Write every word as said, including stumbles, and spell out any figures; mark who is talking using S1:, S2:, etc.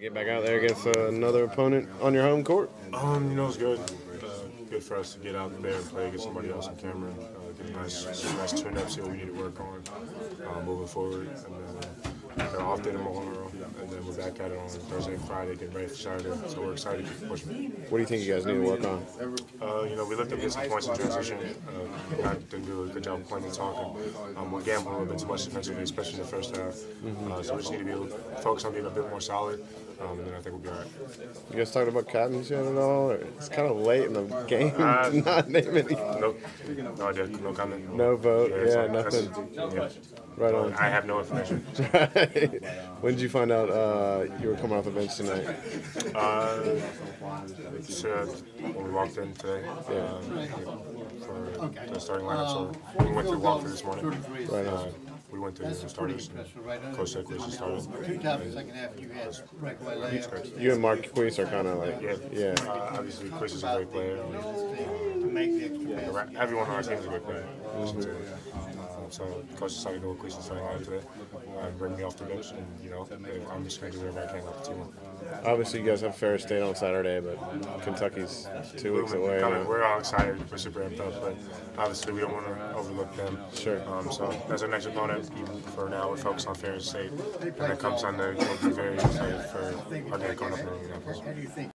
S1: Get back out there against uh, another opponent on your home court.
S2: Um, you know, it's good. Uh, good for us to get out there and play against somebody else on camera. Uh, get a nice, nice tune-up, see what we need to work on uh, moving forward. And then uh, off day tomorrow, and then we're back at it on Thursday and Friday, getting ready for Saturday. So we're excited to keep pushing.
S1: What do you think you guys need to work on?
S2: Uh, you know, we looked at getting some points in transition. Uh, I didn't do a good job of playing and talking. Um, we're gambling a little bit too much defensively, especially in the first half. Uh, so we just need to be able to focus on being a bit more solid, um, and then I think we'll be all right.
S1: You guys talked about captains yet at all? Or it's kind of late in the game
S2: Uh,
S1: to not name any.
S2: Nope. No idea. No comment.
S1: No vote.
S2: Yeah,
S1: Yeah,
S2: so
S1: nothing.
S2: Yeah.
S1: Right on.
S2: I have no information.
S1: Right. When did you find out uh, you were coming off the bench tonight?
S2: Uh, so when we walked in today
S1: Yeah.
S2: um, for the starting lineup, so we went through walkthrough this morning.
S1: Right on.
S2: Uh, we went through the starters, and Coach said Chris started.
S3: Two times in the second half you had breakaway layups.
S1: You and Mark Queese are kind of like,
S2: Yeah,
S1: yeah.
S2: Uh, obviously, Chris is a great player.
S3: To make the extra
S2: Yeah,
S3: pass.
S2: everyone on our team is a great player. Uh, so Coach decided to go with Chris and starting lineup today, uh, bring me off the bench, and you know, I'm just going to do whatever I can to help the team.
S1: Obviously, you guys have Ferris State on Saturday, but Kentucky's two weeks away.
S2: Coming, we're all excited. We're super amped up, but obviously we don't want to overlook them.
S1: Sure.
S2: Um, so that's our next opponent. Even for now, we're focused on Ferris State. When it comes Sunday, we'll be very excited for our game coming up in Indianapolis.